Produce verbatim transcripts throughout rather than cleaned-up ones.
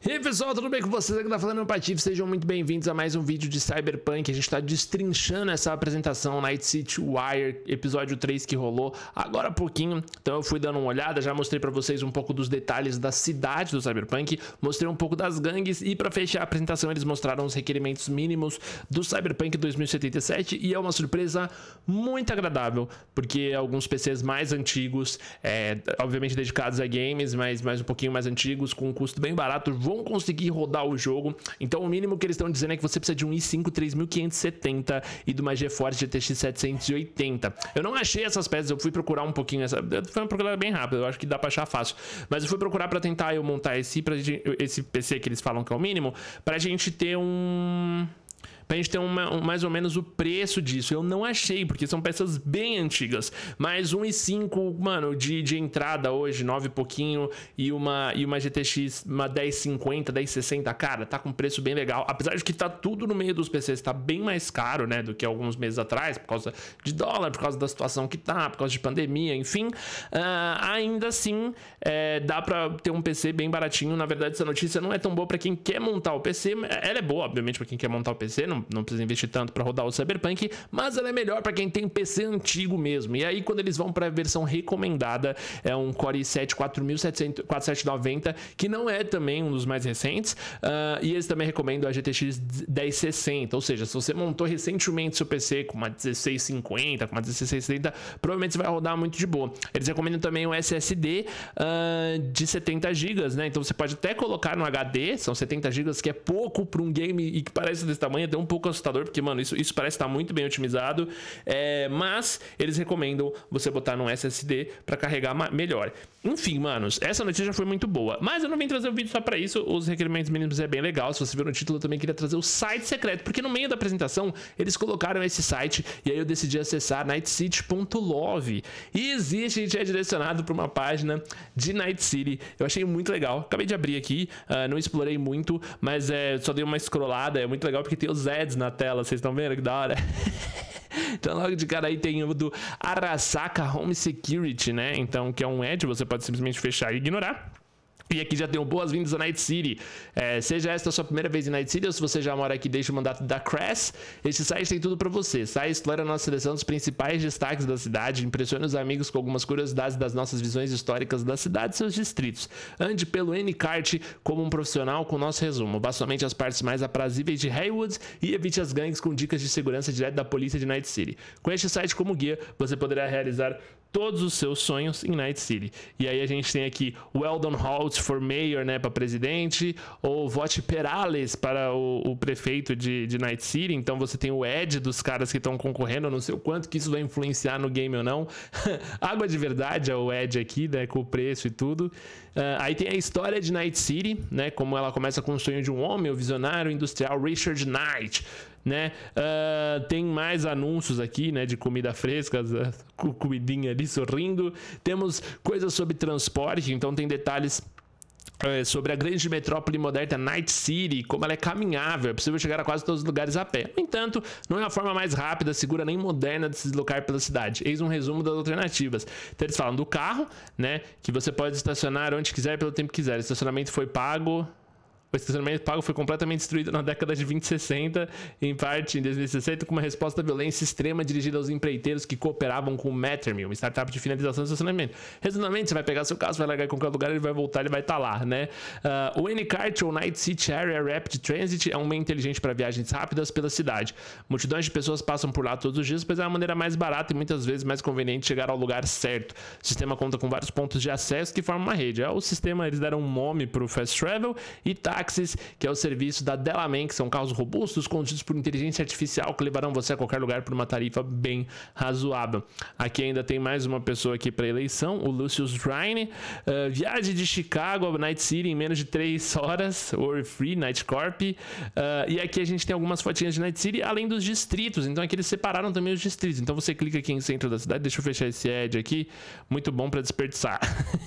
E aí pessoal, tudo bem com vocês? Aqui tá falando o Patife, sejam muito bem-vindos a mais um vídeo de Cyberpunk. A gente tá destrinchando essa apresentação Night City Wire, episódio três que rolou agora há pouquinho. Então eu fui dando uma olhada, já mostrei pra vocês um pouco dos detalhes da cidade do Cyberpunk, mostrei um pouco das gangues e pra fechar a apresentação eles mostraram os requerimentos mínimos do Cyberpunk dois mil e setenta e sete e é uma surpresa muito agradável, porque alguns P Cs mais antigos, é, obviamente dedicados a games, mas, mas um pouquinho mais antigos, com um custo bem barato, vão conseguir rodar o jogo. Então o mínimo que eles estão dizendo é que você precisa de um i cinco três mil quinhentos e setenta e de uma GeForce G T X setecentos e oitenta. Eu não achei essas peças, eu fui procurar um pouquinho, essa foi uma procurada bem rápida, eu acho que dá pra achar fácil, mas eu fui procurar pra tentar eu montar esse, pra gente, esse P C que eles falam que é o mínimo, pra gente ter um... pra gente ter uma, um, mais ou menos o preço disso. Eu não achei, porque são peças bem antigas. Mas um i cinco, mano, de, de entrada hoje, nove e pouquinho, e uma, e uma G T X, uma dez cinquenta, dez sessenta, cara, tá com preço bem legal. Apesar de que tá tudo no meio dos P Cs, tá bem mais caro, né, do que alguns meses atrás, por causa de dólar, por causa da situação que tá, por causa de pandemia, enfim. Uh, ainda assim, é, dá pra ter um P C bem baratinho. Na verdade, essa notícia não é tão boa pra quem quer montar o P C. Ela é boa, obviamente, pra quem quer montar o P C, não Não precisa investir tanto para rodar o Cyberpunk, mas ela é melhor para quem tem P C antigo mesmo. E aí, quando eles vão para a versão recomendada, é um Core i sete quatro mil e setecentos, quatro mil setecentos e noventa, que não é também um dos mais recentes. Uh, e eles também recomendam a G T X dez sessenta. Ou seja, se você montou recentemente seu P C com uma dezesseis cinquenta, com uma dezesseis setenta, provavelmente você vai rodar muito de boa. Eles recomendam também um S S D uh, de setenta gigas, né? Então você pode até colocar no H D, são setenta gigas, que é pouco para um game e que parece desse tamanho, até um pouco assustador, porque, mano, isso, isso parece estar muito bem otimizado, é, mas eles recomendam você botar num S S D para carregar melhor. Enfim, manos, essa notícia já foi muito boa, mas eu não vim trazer o vídeo só para isso. Os requerimentos mínimos é bem legal. Se você viu no título, eu também queria trazer o site secreto, porque no meio da apresentação eles colocaram esse site e aí eu decidi acessar night city ponto love e existe, a gente é direcionado para uma página de Night City. Eu achei muito legal, acabei de abrir aqui, uh, não explorei muito, mas é, só dei uma scrollada. É muito legal porque tem os ads na tela, vocês estão vendo que da hora? Então logo de cara aí tem o do Arasaka Home Security, né? Então que é um ad, você pode simplesmente fechar e ignorar. E aqui já tenho boas-vindas a Night City. É, seja esta a sua primeira vez em Night City ou se você já mora aqui desde o mandato da Crass, este site tem tudo pra você. Sai, explora a nossa seleção dos principais destaques da cidade, impressione os amigos com algumas curiosidades das nossas visões históricas da cidade e seus distritos. Ande pelo N-Kart como um profissional com nosso resumo. Vá somente às partes mais aprazíveis de Haywood e evite as gangues com dicas de segurança direto da polícia de Night City. Com este site como guia, você poderá realizar todos os seus sonhos em Night City. E aí a gente tem aqui Weldon Holt for Mayor, né, para presidente, ou vote Perales para o, o prefeito de, de Night City. Então você tem o ad dos caras que estão concorrendo. Eu não sei o quanto que isso vai influenciar no game ou não. Água de verdade é o ad aqui, né, com o preço e tudo. Uh, aí tem a história de Night City, né, como ela começa com o sonho de um homem, o visionário industrial Richard Knight, né? Uh, tem mais anúncios aqui, né, de comida fresca, com comidinha ali sorrindo. Temos coisas sobre transporte, então tem detalhes É, sobre a grande metrópole moderna Night City, como ela é caminhável, é possível chegar a quase todos os lugares a pé. No entanto, não é a forma mais rápida, segura nem moderna de se deslocar pela cidade. Eis um resumo das alternativas. Então eles falam do carro, né, que você pode estacionar onde quiser pelo tempo que quiser. O estacionamento foi pago... O estacionamento pago foi completamente destruído na década de vinte e sessenta, em parte em dois mil e sessenta, com uma resposta à violência extrema dirigida aos empreiteiros que cooperavam com o Mattermill, uma startup de finalização do estacionamento. Resumidamente, você vai pegar seu carro, vai largar em qualquer lugar, ele vai voltar, ele vai estar lá, né? Uh, o N-Kart, ou Night City Area Rapid Transit, é um meio inteligente para viagens rápidas pela cidade. Multidões de pessoas passam por lá todos os dias, pois é a maneira mais barata e muitas vezes mais conveniente chegar ao lugar certo. O sistema conta com vários pontos de acesso que formam uma rede. É o sistema, eles deram um nome para o Fast Travel e tá táxis, que é o serviço da Delamain, que são carros robustos conduzidos por inteligência artificial que levarão você a qualquer lugar por uma tarifa bem razoável. Aqui ainda tem mais uma pessoa aqui para eleição, o Lucius Ryan. Uh, viagem de Chicago a Night City em menos de três horas, Worry Free, Night Corp. Uh, e aqui a gente tem algumas fotinhas de Night City, além dos distritos. Então aqui eles separaram também os distritos. Então você clica aqui em centro da cidade, deixa eu fechar esse ad aqui, muito bom para desperdiçar.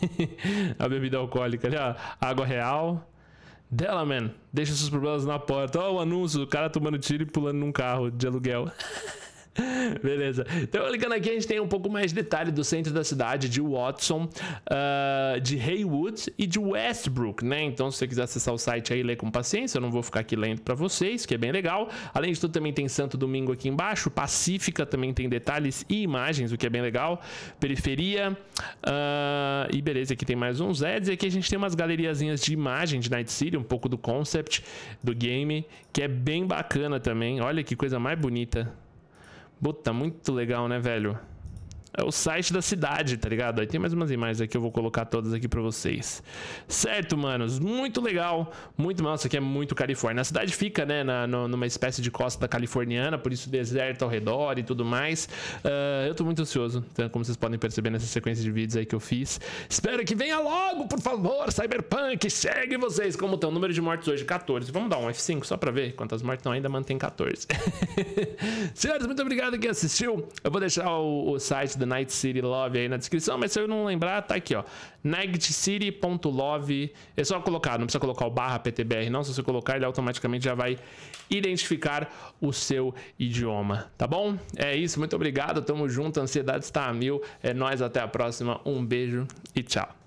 A bebida alcoólica ali, ó, água real. Delamain, deixa seus problemas na porta. Ó, o anúncio, o cara tomando tiro e pulando num carro de aluguel. Beleza. Então, ligando aqui, a gente tem um pouco mais de detalhe do centro da cidade, de Watson, uh, de Haywood e de Westbrook, né? Então, se você quiser acessar o site aí, lê com paciência. Eu não vou ficar aqui lendo pra vocês, que é bem legal. Além de tudo, também tem Santo Domingo aqui embaixo. Pacífica também tem detalhes e imagens, o que é bem legal. Periferia. Uh, e beleza, aqui tem mais uns ads. E aqui a gente tem umas galeriazinhas de imagem de Night City, um pouco do concept do game, que é bem bacana também. Olha que coisa mais bonita. Puta, muito legal, né, velho? É o site da cidade, tá ligado? Aí tem mais umas imagens aqui, eu vou colocar todas aqui pra vocês. Certo, manos? Muito legal. Muito, nossa, aqui é muito Califórnia. A cidade fica, né, na, no, numa espécie de costa californiana, por isso deserto ao redor e tudo mais. Uh, eu tô muito ansioso, então, como vocês podem perceber nessa sequência de vídeos aí que eu fiz. Espero que venha logo, por favor, Cyberpunk. Segue vocês. Como estão? O número de mortes hoje, quatorze. Vamos dar um F cinco só pra ver quantas mortes não, ainda mantém quatorze. Senhores, muito obrigado quem assistiu. Eu vou deixar o, o site da Night City Love aí na descrição, mas se eu não lembrar, tá aqui, ó, night city ponto love. É só colocar, não precisa colocar o barra P T B R não, se você colocar ele automaticamente já vai identificar o seu idioma, tá bom? É isso, muito obrigado, tamo junto, a ansiedade está a mil, é nóis, até a próxima, um beijo e tchau.